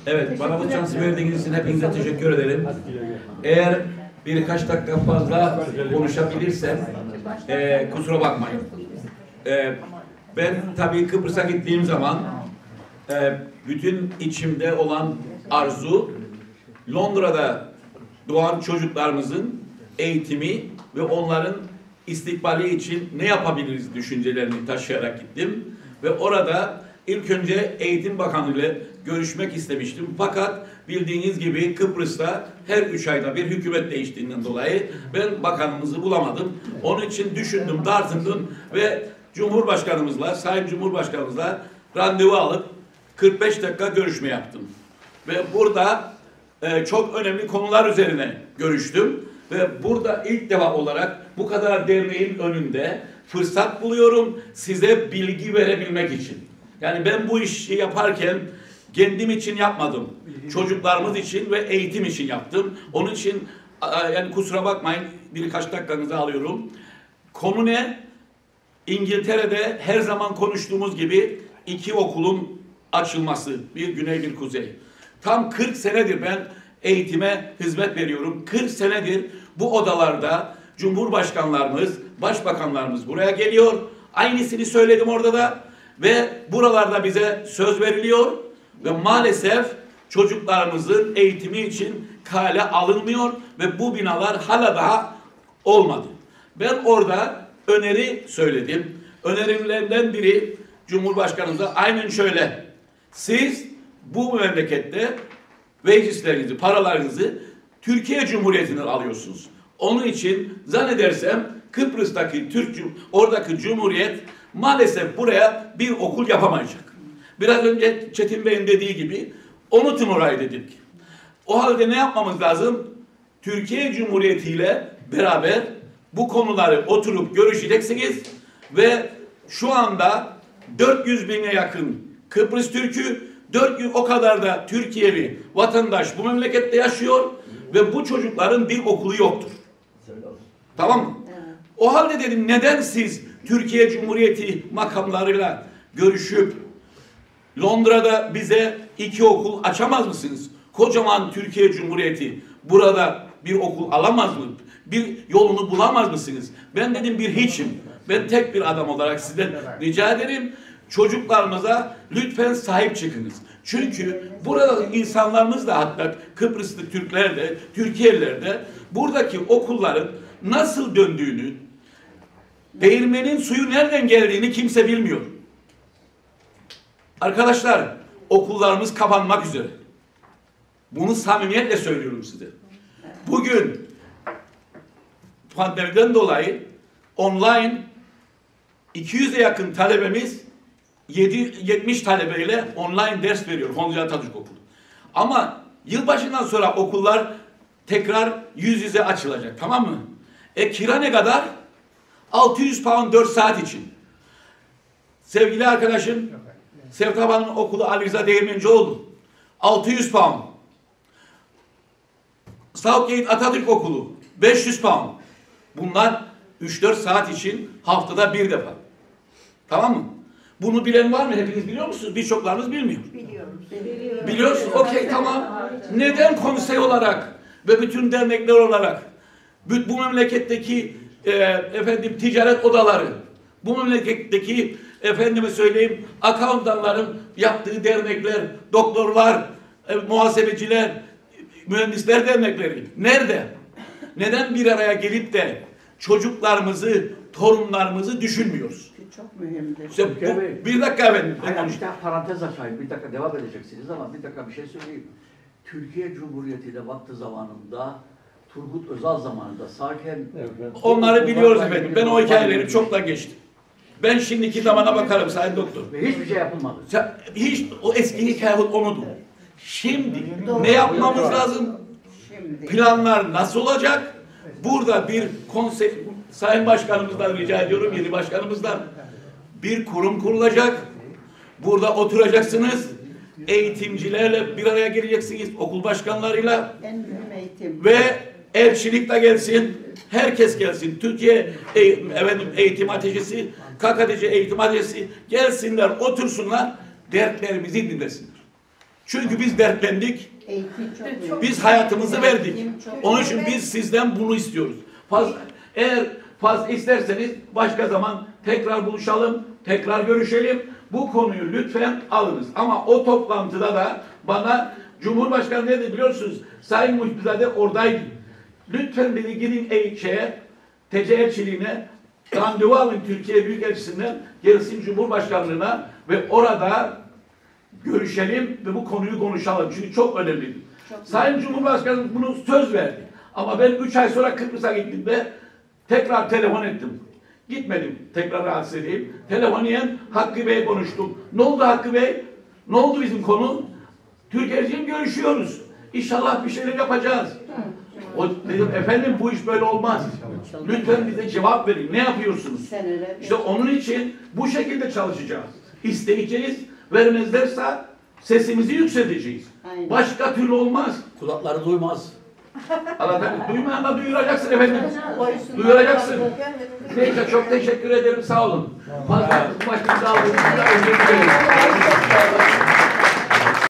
Evet, bana bu şansı verdiğiniz için hepinize teşekkür ederim. Eğer birkaç dakika fazla konuşabilirsem kusura bakmayın. Ben tabii Kıbrıs'a gittiğim zaman bütün içimde olan arzu Londra'da doğan çocuklarımızın eğitimi ve onların istikbali için ne yapabiliriz düşüncelerini taşıyarak gittim. Ve orada ilk önce Eğitim Bakanı ile görüşmek istemiştim. Fakat bildiğiniz gibi Kıbrıs'ta her 3 ayda bir hükümet değiştiğinden dolayı ben bakanımızı bulamadım. Onun için düşündüm, tartındım ve Cumhurbaşkanımızla, Sayın Cumhurbaşkanımızla randevu alıp 45 dakika görüşme yaptım. Ve burada çok önemli konular üzerine görüştüm. Ve burada ilk defa olarak bu kadar derneğin önünde fırsat buluyorum size bilgi verebilmek için. Yani ben bu işi yaparken kendim için yapmadım. Çocuklarımız için ve eğitim için yaptım. Onun için yani kusura bakmayın birkaç dakikanızı alıyorum. Konu ne? İngiltere'de her zaman konuştuğumuz gibi 2 okulun açılması. Bir güney bir kuzey. Tam 40 senedir ben eğitime hizmet veriyorum. 40 senedir bu odalarda Cumhurbaşkanlarımız, Başbakanlarımız buraya geliyor. Aynısını söyledim orada da. Ve buralarda bize söz veriliyor. Ve maalesef çocuklarımızın eğitimi için kale alınmıyor. Ve bu binalar hala daha olmadı. Ben orada öneri söyledim. Önerilerimden biri Cumhurbaşkanımıza aynen şöyle. Siz bu memlekette vecizlerinizi, paralarınızı Türkiye Cumhuriyeti'nden alıyorsunuz. Onun için zannedersem Kıbrıs'taki oradaki Cumhuriyet maalesef buraya bir okul yapamayacak. Biraz önce Çetin Bey'in dediği gibi unutun orayı dedik. O halde ne yapmamız lazım? Türkiye Cumhuriyeti ile beraber bu konuları oturup görüşeceksiniz ve şu anda 400 bine yakın Kıbrıs Türk'ü, 400 o kadar da Türkiye'li vatandaş bu memlekette yaşıyor ve bu çocukların bir okulu yoktur. Tamam mı? O halde dedim neden siz Türkiye Cumhuriyeti makamlarıyla görüşüp Londra'da bize 2 okul açamaz mısınız? Kocaman Türkiye Cumhuriyeti burada bir okul alamaz mı? Bir yolunu bulamaz mısınız? Ben dedim bir hiçim. Ben tek bir adam olarak sizden rica ederim. Çocuklarımıza lütfen sahip çıkınız. Çünkü burada insanlarımız da hatta Kıbrıslı Türkler de, Türkiye'liler de buradaki okulların nasıl döndüğünü, değirmenin suyu nereden geldiğini kimse bilmiyor. Arkadaşlar, okullarımız kapanmak üzere. Bunu samimiyetle söylüyorum size. Bugün pandemiden dolayı online 200'e yakın talebemiz 70 talebeyle online ders veriyor Honca Atatürk Okulu. Ama yılbaşından sonra okullar tekrar yüz yüze açılacak, tamam mı? Kira ne kadar? 600 pound 4 saat için. Sevgili arkadaşım, Sevtap Hanım'ın okulu Ali Rıza Değirmencioğlu. 600 pound. Southgate Atatürk Okulu. 500 pound. Bunlar 3-4 saat için haftada bir defa. Tamam mı? Bunu bilen var mı? Hepiniz biliyor musunuz? Birçoklarınız bilmiyor. Biliyorum. Biliyorsun. Okey, tamam. Neden konsey olarak ve bütün dernekler olarak bu memleketteki ticaret odaları, bu memleketteki efendime söyleyeyim accountanların yaptığı dernekler, doktorlar, muhasebeciler, mühendisler dernekleri nerede? Neden bir araya gelip de çocuklarımızı, torunlarımızı düşünmüyoruz? Çok mühimdir. İşte bir dakika ben Bir dakika parantez açayım. Bir dakika devam edeceksiniz ama bir dakika bir şey söyleyeyim. Türkiye Cumhuriyeti ile vakti zamanında Turgut Özal zamanında Sarken... Onları biliyoruz efendim. Ben o hikayeleri çoktan geçtim. Ben şimdiki zamana bakarım Sayın Doktor. Ve hiçbir şey yapılmadı. Hiç o eski hikaye onudur. Şimdi ne yapmamız lazım? Planlar nasıl olacak? Burada bir konsey, Sayın Başkanımızdan rica ediyorum, yeni başkanımızdan bir kurum kurulacak. Burada oturacaksınız. Eğitimcilerle bir araya geleceksiniz. Okul başkanlarıyla. En mühim eğitim. Ve elçilik de gelsin. Herkes gelsin. Türkiye Eğitim Ateşisi, KKTC Eğitim Ateşisi gelsinler, otursunlar. Dertlerimizi dinlesinler. Çünkü biz dertlendik. Eğitim çok önemli. Biz hayatımızı verdik. Eğitim çok Onun için biz sizden bunu istiyoruz. Eğer fazla isterseniz başka zaman tekrar buluşalım, tekrar görüşelim. Bu konuyu lütfen alınız. Ama o toplantıda da bana Cumhurbaşkanı ne dedi biliyorsunuz? Sayın Muhbizade oradaydı. Lütfen dedi gidin TC elçiliğine randevu alın Türkiye Büyükelçisi'nden gelsin Cumhurbaşkanlığına ve orada görüşelim ve bu konuyu konuşalım. Çünkü çok önemlidir. Sayın Cumhurbaşkanı bunu söz verdi. Ama ben 3 ay sonra Kıbrıs'a gittiğimde tekrar telefon ettim. Gitmedim. Tekrar rahatsız edeyim. Telefoniyen Hakkı Bey'e konuştum. Ne oldu Hakkı Bey? Ne oldu bizim konu? Türkiye'ciğim görüşüyoruz. İnşallah bir şeyler yapacağız. O dedim efendim bu iş böyle olmaz. Lütfen bize cevap verin. Ne yapıyorsunuz? İşte onun için bu şekilde çalışacağız. İsteyeceğiz. Vermezlerse sesimizi yükselteceğiz. Aynen. Başka türlü olmaz. Kulakları duymaz. Allah'tan duymayan da duyuracaksın efendim. Duyuracaksın. Neyse çok teşekkür ederim. Sağ olun. Fazla başınızı aldığınız için özür dilerim.